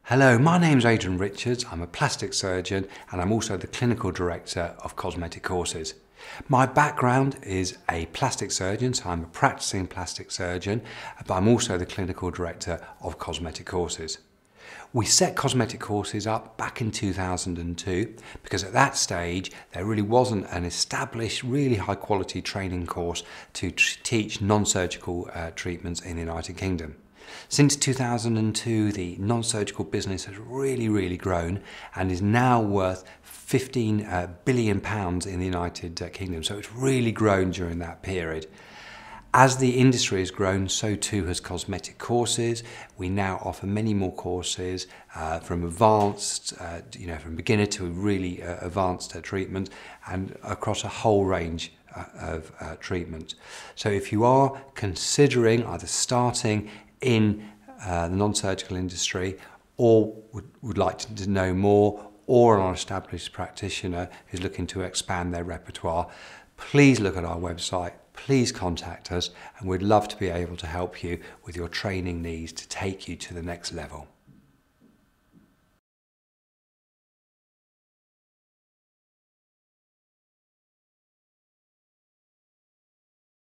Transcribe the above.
Hello, my name's Adrian Richards. I'm a plastic surgeon and I'm also the clinical director of Cosmetic Courses. My background is a plastic surgeon, so I'm a practicing plastic surgeon, but I'm also the clinical director of Cosmetic Courses. We set Cosmetic Courses up back in 2002 because at that stage there really wasn't an established, really high quality training course to teach non-surgical treatments in the United Kingdom. Since 2002, the non-surgical business has really grown and is now worth £15 billion in the United Kingdom. So it's really grown during that period. As the industry has grown, so too has Cosmetic Courses. We now offer many more courses from advanced, from beginner to really advanced treatment and across a whole range of treatment. So if you are considering either starting in the non-surgical industry or would like to know more, or an established practitioner who's looking to expand their repertoire, please look at our website, please contact us, and we'd love to be able to help you with your training needs to take you to the next level.